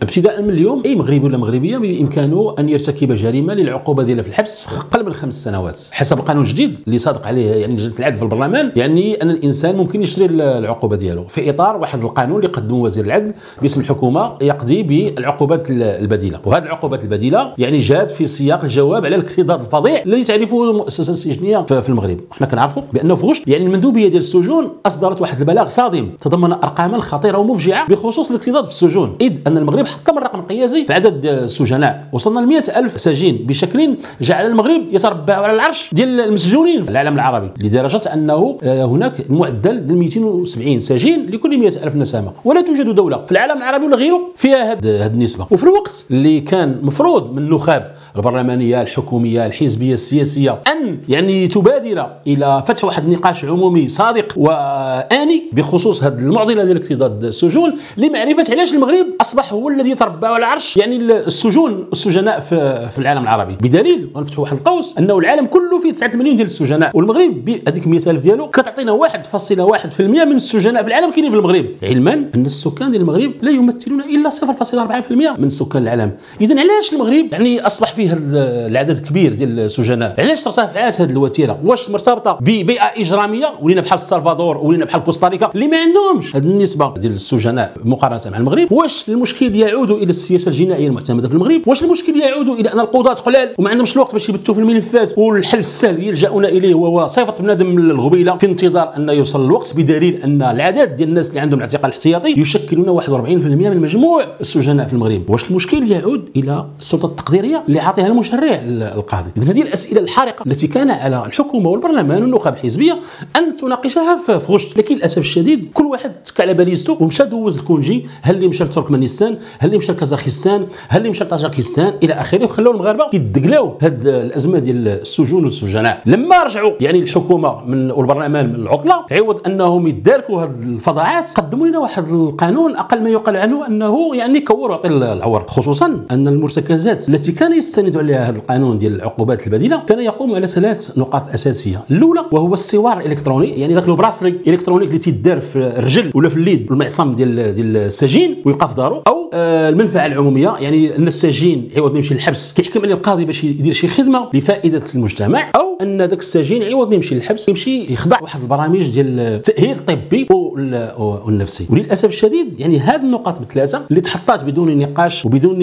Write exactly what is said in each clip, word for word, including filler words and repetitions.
ابتداء من اليوم اي مغربي ولا مغربيه بامكانه ان يرتكب جريمه للعقوبه ديالها في الحبس اقل من خمس سنوات حسب القانون الجديد اللي صادق عليه يعني لجنه العدل في البرلمان. يعني ان الانسان ممكن يشري العقوبه ديالو في اطار واحد القانون اللي قدمه وزير العدل باسم الحكومه يقضي بالعقوبات البديله. وهذه العقوبات البديله يعني جات في سياق الجواب على الاكتظاظ الفظيع الذي تعرفه المؤسسه السجنيه في المغرب. حنا كنعرفوا بانه في غشت يعني المندوبيه ديال السجون اصدرت واحد البلاغ صادم تضمن ارقاما خطيره ومفجعه بخصوص الاكتظاظ في السجون، اذ ان المغرب حطم الرقم القياسي في عدد السجناء، وصلنا ل مئة ألف سجين بشكل جعل المغرب يتربع على العرش ديال المسجونين في العالم العربي، لدرجه انه هناك معدل ديال مئتين وسبعين سجين لكل مئة ألف نسمه، ولا توجد دوله في العالم العربي ولا غيره فيها هذه النسبه. وفي الوقت اللي كان مفروض من النخب البرلمانيه الحكوميه الحزبيه السياسيه ان يعني تبادر الى فتح واحد النقاش عمومي صادق وآني بخصوص هذه المعضله ديال اكتظاظ السجون لمعرفه علاش المغرب اصبح هو الذي يتربع على العرش يعني السجون السجناء في, في العالم العربي، بدليل غنفتحوا واحد القوس انه العالم كله فيه تسعة وثمانين ديال السجناء، والمغرب بهذيك مئة ألف ديالو كتعطينا واحد فاصلة واحد بالمئة من السجناء في العالم كاينين في المغرب، علما ان السكان ديال المغرب لا يمثلون الا صفر فاصلة أربعة بالمئة من سكان العالم. اذا علاش المغرب يعني اصبح فيه هذا العدد الكبير ديال السجناء؟ علاش ارتفعت هذه الوتيره؟ واش مرتبطه ببيئه اجراميه ولينا بحال السلفادور ولينا بحال كوستاريكا اللي ما عندهمش هذه النسبه ديال السجناء مقارنه مع المغرب؟ واش المشكل يعود الى السياسه الجنائيه المعتمده في المغرب؟ واش المشكل يعود الى ان القضاة قلال وما عندهمش الوقت باش يبتوا في الملفات والحل السهل يلجؤون اليه وهو صيفط بنادم الغبيله في انتظار ان يوصل الوقت، بدليل ان العدد ديال الناس اللي عندهم الاعتقال الاحتياطي يشكلون واحد وأربعين بالمئة من مجموع السجناء في المغرب. واش المشكل يعود الى السلطه التقديريه اللي عاطيها المشرع القاضي؟ اذا هذه الاسئله الحارقه التي كان على الحكومه والبرلمان والنخب الحزبيه ان تناقشها في غشت، لكن للاسف الشديد كل واحد تكع على باليستو ومشى دوز الكونجي، هل اللي مشى لتركمانستان، هل اللي مشى لكازاخستان، هل اللي مشى لطاجيكستان الى اخره، وخلاو المغاربه كيدقلاو هاد الازمه ديال السجون والسجناء. لما رجعوا يعني الحكومه من والبرلمان من العطله عوض انهم يداركوا هاد الفضاعات قدموا لنا واحد القانون اقل ما يقال عنه انه يعني كور وعطي العور، خصوصا ان المرتكزات التي كان يستند عليها هذا القانون ديال العقوبات البديله كان يقوم على ثلاث نقاط اساسيه. الاولى وهو السوار الالكتروني، يعني ذاك البراسلي الالكترونيك اللي تيدار في الرجل ولا في اليد والمعصم ديال ديال السجين ويبقى في دارو، او آه المنفعه العموميه، يعني ان السجين عوض ما يمشي للحبس كيحكم عليه القاضي باش يدير شي خدمه لفائده المجتمع، او ان ذاك السجين عوض ما يمشي للحبس يمشي يخضع واحد البرامج ديال التاهيل الطبي والنفسي. وللاسف الشديد يعني هذه النقاط بالثلاثه اللي تحطات بدون نقاش وبدون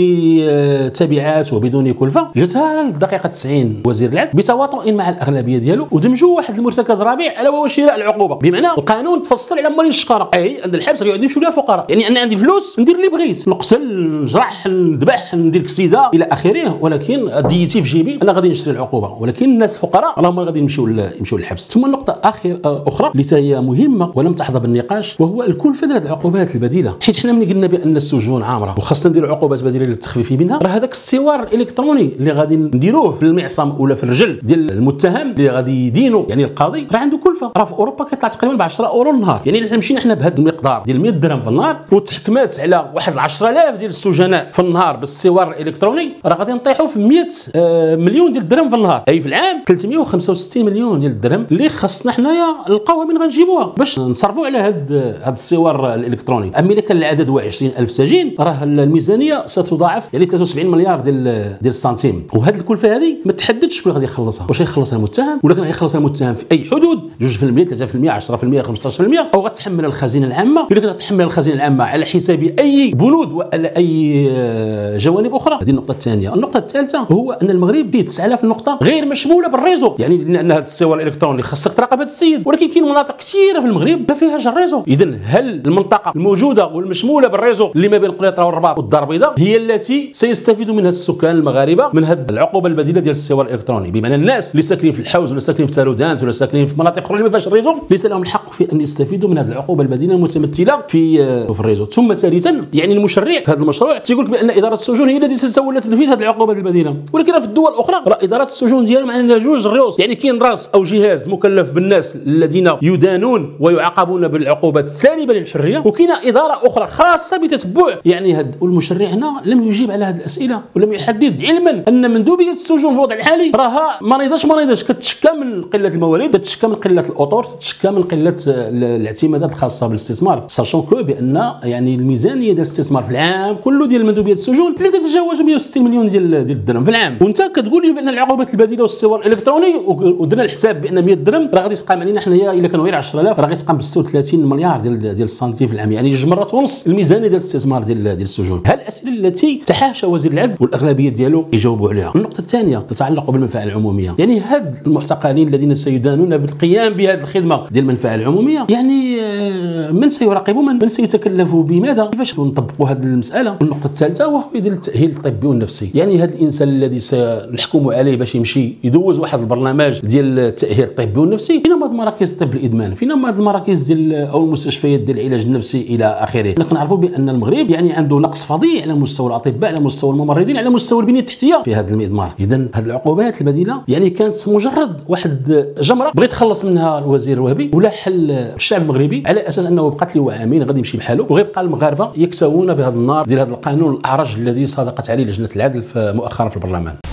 تبعات وبدون كلفه، جاتها الدقيقه تسعين وزير العدل بتواطؤ مع الاغلبيه ديالو ودمجوا واحد المرتكز رابع الا وهو شراء العقوبه، بمعنى القانون تفصل على مالين الشقاره، اي عند الحبس غيقعد يمشيو لها الفقراء، يعني انا عندي فلوس ندير اللي بغيت، نقتل نجرح نذبح ندير كسيده الى اخره، ولكن ديتي في جيبي انا غادي نشري العقوبه، ولكن الناس الفقراء راهم غادي يمشيو يمشيو للحبس. ثم النقطه اخر اخرى اللي هي مهمه ولم تحظى بالنقاش وهو الكلفه ديال العقوبات البديله، حيت حنا ملي قلنا بان السجون عامره وخاصنا نديروا عقوبات بديله للتخفيف منها، راه هذاك السوار الالكتروني اللي غادي نديروه في المعصم ولا في الرجل ديال المتهم اللي غادي يدينوا يعني القاضي راه عنده كلفه، راه في اوروبا كيطلع تقريبا ب عشرة اورو النهار، يعني الا مشينا حنا بهذا المقدار ديال مئة درهم في النهار وتحكمات على واحد عشرة آلاف ديال السجناء في النهار بالسوار الالكتروني، راه غادي نطيحوا في مئة آه مليون ديال الدرهم في النهار، اي في العام ثلاثمئة وخمسة وستين مليون ديال الدرهم اللي خاصنا حنايا نلقاوها من غنجيبوها باش نصرفوا على هذا هذا السوار الالكتروني. اما الا كان العدد هو عشرين ألف سجين راه الميزانيه ستضاعف يعني ثلاثة وسبعين مليار ديال ديال السنتيم، وهذه الكلفه هذه ما تحددش شكون غادي يخلصها، واش غيخلصها المتهم ولا كان غيخلصها المتهم في اي حدود جوج بالمئة ثلاثة بالمئة عشرة بالمئة خمسطاش بالمئة، او غتحمل الخزينه العامه، الا كانت غتحمل الخزينه العامه على حساب اي بنود وعلى اي جوانب اخرى. هذه النقطه الثانيه. النقطه الثالثه هو ان المغرب فيه تسعة آلاف نقطه غير مشموله بالريزو، يعني لان هذا السوار الالكتروني خاصك تراقب هذا السيد، ولكن كاين مناطق كثيره في المغرب ما فيهاش الريزو. اذا هل المنطقه الموجوده والمشموله بالريزو اللي ما بين قنيطره والرباط والدار البيضاء هي التي سيستفيد منها السكان المغاربه من هذه العقوبه البديله ديال السوار الالكتروني؟ بمعنى الناس اللي ساكنين في الحوز ولا ساكنين في تارودانت ولا ساكنين في مناطق اخرى اللي ما فيهاش الريزو ليس لهم الحق في ان يستفيدوا من هذه العقوبه البديله المتمثله في في الريزو. ثم ثالثا يعني المشرع في هذا المشروع تيقول لك بان اداره السجون هي التي ستتولى تنفيذ هذه العقوبه البديله، ولكن في الدول الاخرى راه اداره السجون ديالهم عندها جوج الريوس، يعني كاين راس او جهاز مكلف بالناس الذين يدانون ويعاقبون بالعقوبات السالبه للحريه، وكاين اداره اخرى خاصه بتتبع يعني هاد. والمشرع هنا لم يجيب على هذه الاسئله ولم يحدد، علما ان مندوبيه السجون في الوضع الحالي راها مريضاش مريضاش كتشكى من قله الموارد، كتشكى من قله الاطر، كتشكى من قله الاعتمادات الخاصه بالاستثمار، ساشون كو بان يعني الميزانيه ديال الاستثمار في العام كله ديال مندوبيه السجون لا تتجاوز مئة وستين مليون ديال ديال الدرهم في العام، وانت كتقول لي بان العقوبات البديله والصور الالكتروني ودرنا الحساب بان مئة درهم راه غادي تقام علينا حنايا الا كانوا غير عشرة آلاف راه غادي تقام ب ستة وثلاثين مليار ديال ديال السنتيم في العام، يعني جوج مرات ونص الميزانيه ديال الاستثمار ديال ديال السجون. ها الاسئله التي تحاشى وزير العدل والاغلبيه ديالو يجاوبوا عليها. النقطه الثانيه تتعلق بالمنفعه العموميه، يعني هاد المعتقلين الذين سيدانون بالقيام بهذه الخدمه ديال المنفعه العموميه، يعني من سيراقب من من سيتكلف بماذا؟ كيفاش نطبقوا هذه المساله؟ والنقطه الثالثه هو ديال التاهيل الطبي والنفسي، يعني هذا الانسان الذي سنحكم عليه باش يمشي يدوز واحد البرنامج ديال التاهيل الطبي والنفسي، فين هما مراكز الطب الادمان، فين هما المراكز ديال او المستشفيات ديال العلاج النفسي الى اخره. كنعرفوا بان المغرب يعني عنده نقص فظيع على مستوى الاطباء، على مستوى الممرضين، على مستوى البنيه التحتيه في هذا المضمار. اذا هذه العقوبات البديله يعني كانت مجرد واحد جمره بغى يتخلص منها الوزير الوهبي ولا حل الشعب المغربي على اساس انه بقات له عامين غادي يمشي بحاله، وغيبقى المغاربه يكسوون بهذا النار ديال هذا القانون الاعرج الذي صادقت عليه لجنه العدل مؤخرا في البرلمان.